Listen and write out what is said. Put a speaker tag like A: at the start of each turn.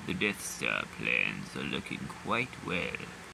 A: The Death Star plans are looking quite well.